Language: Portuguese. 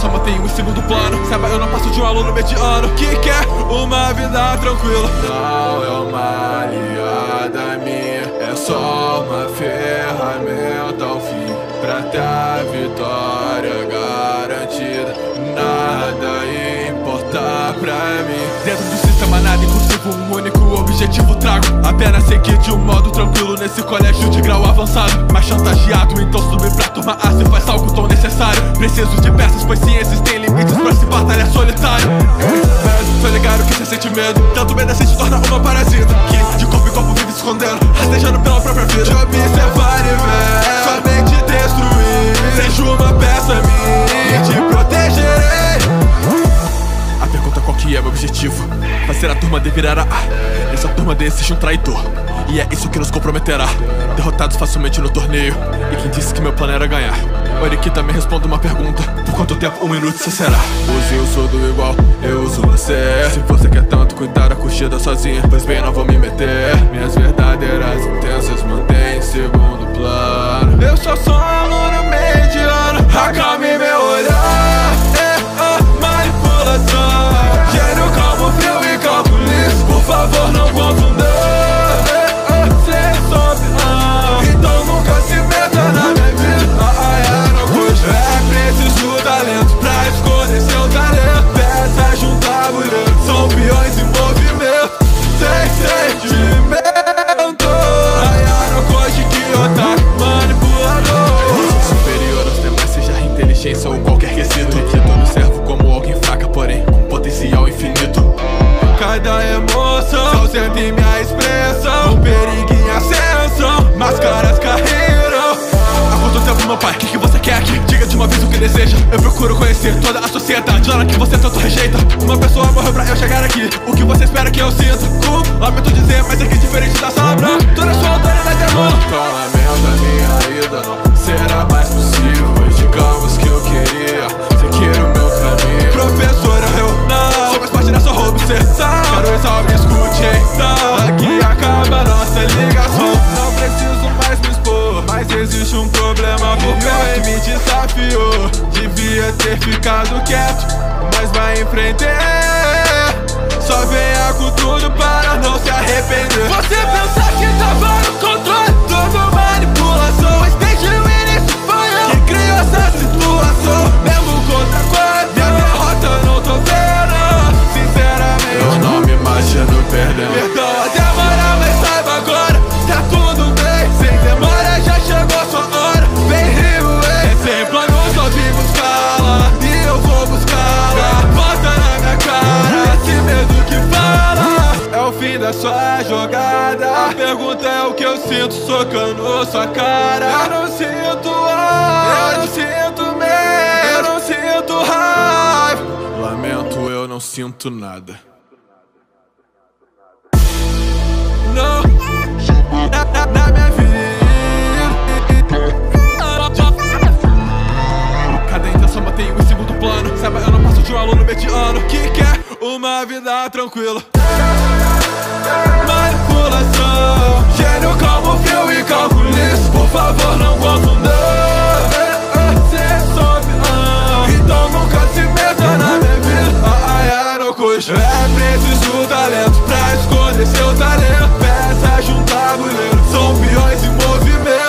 só mantenho em segundo plano. Saiba, eu não passo de um aluno mediano que quer uma vida tranquila. Não é uma aliada minha, é só uma ferramenta ao fim, pra ter a vitória garantida. Nada importa pra mim. Dentro do sistema nada impossível, um único objetivo trago. Apenas seguir de um modo tranquilo nesse colégio de grau avançado. Mas chantageado, então subir pra turma A se faz algo tão necessário. Preciso de peças, pois sim, existem limites pra se batalhar solitário. Mas tô ligado que cê sente medo, tanto medo assim se torna uma parasita que de corpo em corpo vive se escondendo, rastejando pela própria vida. Te observar e ver, somente destruir. Seja uma peça minha, te protegerei. A pergunta qual que é meu objetivo? Fazer a turma virar a A. Nessa turma existe um traidor, e é isso que nos comprometerá. Derrotados facilmente no torneio, e quem disse que meu plano era ganhar? Oriquita me responde uma pergunta: por quanto tempo? 1 minuto se será? Use eu sou do igual, eu uso você. Se você quer tanto cuidar da curtida sozinha, pois bem, não vou me meter. Minhas verdadeiras intenções mantém em segundo plano. Eu só sou um aluno mediano, acalme meu olhar. É a manipulação, gênio calmo, frio e calculista. Por favor, não confunda. Cê só vilão, então nunca se meta na minha vida. Não custa. É preciso talento pra esconder seu talento. Peça junto a mulher, são peões em movimento. Sem sentimento. Não custa que otaku manipulador. Superior aos demais, seja inteligência ou qualquer quesito. Que todo servo como alguém fraca, porém com potencial infinito. Cada emoção ausenta em minha expressão, um perigo em ascensão, máscaras caíram. Há quanto tempo, meu pai? O que você quer aqui? Diga de uma vez o que deseja. Eu procuro conhecer toda a sociedade, olha que você tanto rejeita. Uma pessoa morreu pra eu chegar aqui, o que você espera que eu sinta? Lamento dizer, mas é que diferente da sala branca, toda sua autoridade é nula. Com lamento a minha ida não será mais possível, pois digamos que eu queria seguir o meu caminho. Professora, eu não sou mais parte da sua obsessão. Quero exaltar, escute então, aqui acaba nossa ligação. Não preciso mais me expor, mas existe um problema por perto. Me desafiou, devia ter ficado quieto, mas vai em frente. Só venha com tudo para não se arrepender. Você pensa que tava no controle, tudo manipulação, mas desde o início foi eu que criou essa situação. Mesmo contra a qual minha derrota eu não tô vendo. Sinceramente, eu não me imagino perdendo. Perdão a demora, mas saiba agora, tá tudo bem. Sem demora já chegou sua hora. Vem Rio, sem plano só vim buscá-la, e eu vou buscá-la. Bota na minha cara esse medo que fala. É o fim da sua jogada. A pergunta é o que eu sinto socando sua cara. Eu não sinto ódio, eu não sinto medo, eu não sinto raiva. Lamento, eu não sinto nada. Não, na minha vida. Cada intenção mantenho em segundo plano. Saiba, eu não passo de um aluno mediano que quer uma vida tranquila. Manipulação, gênio calmo, frio e calculista. Por favor, não confunda. Cê só vilão, então nunca se meta na minha vida. Não custa. É preciso talento pra esconder seu talento. Peça junto a mulher, são peões em movimento.